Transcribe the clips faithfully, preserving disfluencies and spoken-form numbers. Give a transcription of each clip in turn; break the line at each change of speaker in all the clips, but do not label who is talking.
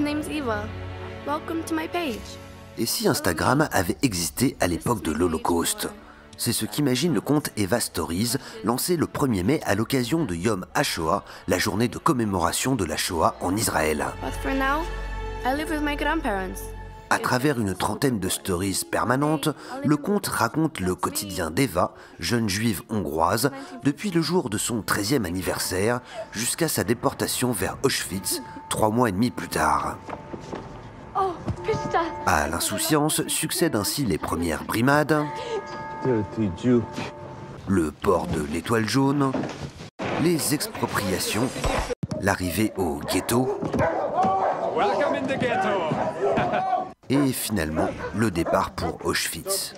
name's Eva. Welcome to my page.
Et si Instagram avait existé à l'époque de l'Holocauste? C'est ce qu'imagine le compte Eva Stories, lancé le premier mai à l'occasion de Yom HaShoah, la journée de commémoration de la Shoah en Israël.
But for now, I live with my grandparents.
À travers une trentaine de stories permanentes, le compte raconte le quotidien d'Eva, jeune juive hongroise, depuis le jour de son treizième anniversaire jusqu'à sa déportation vers Auschwitz, trois mois et demi plus tard. À l'insouciance succèdent ainsi les premières brimades, le port de l'étoile jaune, les expropriations, l'arrivée au ghetto et finalement le départ pour Auschwitz.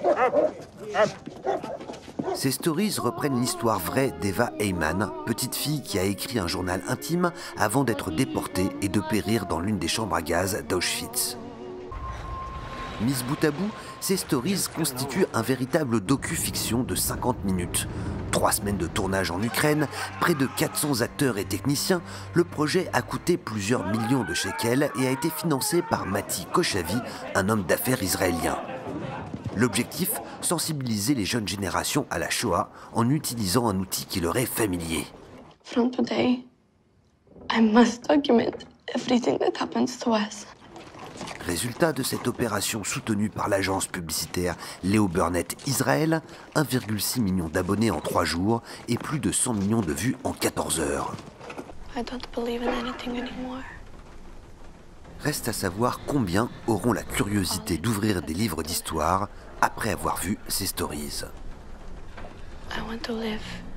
Ces stories reprennent l'histoire vraie d'Eva Heyman, petite fille qui a écrit un journal intime avant d'être déportée et de périr dans l'une des chambres à gaz d'Auschwitz. Mises bout à bout, ces stories constituent un véritable docu-fiction de cinquante minutes. Trois semaines de tournage en Ukraine, près de quatre cents acteurs et techniciens, le projet a coûté plusieurs millions de shekels et a été financé par Mati Koshavi, un homme d'affaires israélien. L'objectif, sensibiliser les jeunes générations à la Shoah en utilisant un outil qui leur est familier.
From today, I must document everything that happens to us.
Résultat de cette opération soutenue par l'agence publicitaire Léo Burnett Israël, un virgule six million d'abonnés en trois jours et plus de cent millions de vues en quatorze heures.
I don't believe in anything anymore.
Reste à savoir combien auront la curiosité d'ouvrir des livres d'histoire après avoir vu ces stories.
I want to live